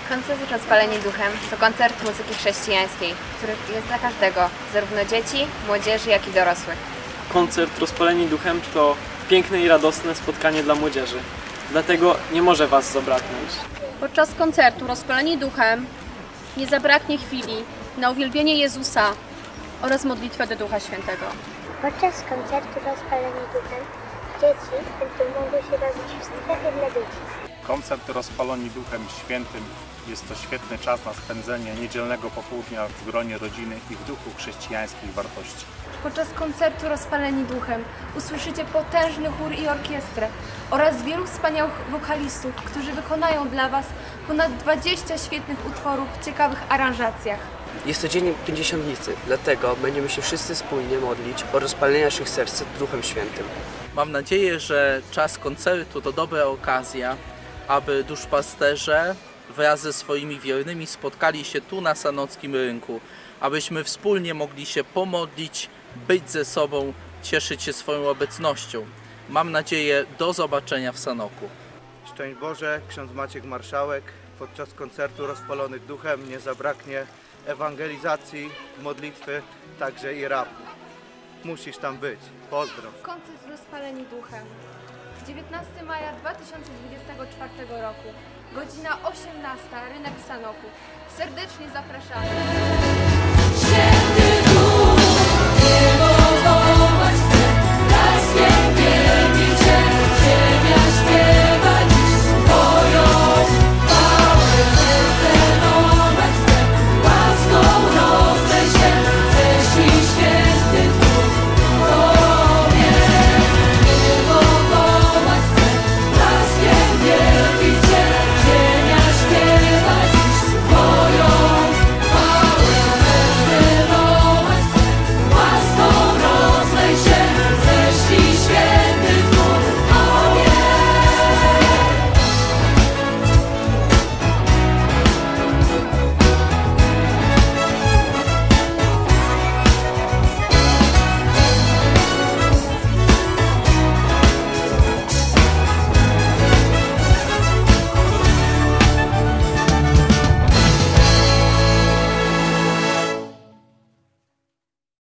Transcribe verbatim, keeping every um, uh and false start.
Koncert Rozpaleni Duchem to koncert muzyki chrześcijańskiej, który jest dla każdego, zarówno dzieci, młodzieży, jak i dorosłych. Koncert Rozpaleni Duchem to piękne i radosne spotkanie dla młodzieży. Dlatego nie może Was zabraknąć. Podczas koncertu Rozpaleni Duchem nie zabraknie chwili na uwielbienie Jezusa oraz modlitwę do Ducha Świętego. Podczas koncertu Rozpaleni Duchem dzieci będą mogły się bawić w strefie dla dzieci. Koncert Rozpaleni Duchem Świętym jest to świetny czas na spędzenie niedzielnego popołudnia w gronie rodziny i w duchu chrześcijańskich wartości. Podczas koncertu Rozpaleni Duchem usłyszycie potężny chór i orkiestrę oraz wielu wspaniałych wokalistów, którzy wykonają dla Was ponad dwadzieścia świetnych utworów w ciekawych aranżacjach. Jest to dzień Pięćdziesiątnicy, dlatego będziemy się wszyscy wspólnie modlić o rozpalenie naszych serc Duchem Świętym. Mam nadzieję, że czas koncertu to dobra okazja, aby duszpasterze wraz ze swoimi wiernymi spotkali się tu na sanockim rynku, abyśmy wspólnie mogli się pomodlić, być ze sobą, cieszyć się swoją obecnością. Mam nadzieję, do zobaczenia w Sanoku. Szczęść Boże, ksiądz Maciek Marszałek. Podczas koncertu Rozpalonych Duchem nie zabraknie ewangelizacji, modlitwy, także i rapu. Musisz tam być. Pozdro. Koncert Rozpaleni Duchem. dziewiętnastego maja dwa tysiące dwudziestego czwartego roku. Godzina osiemnasta. Rynek w Sanoku. Serdecznie zapraszamy.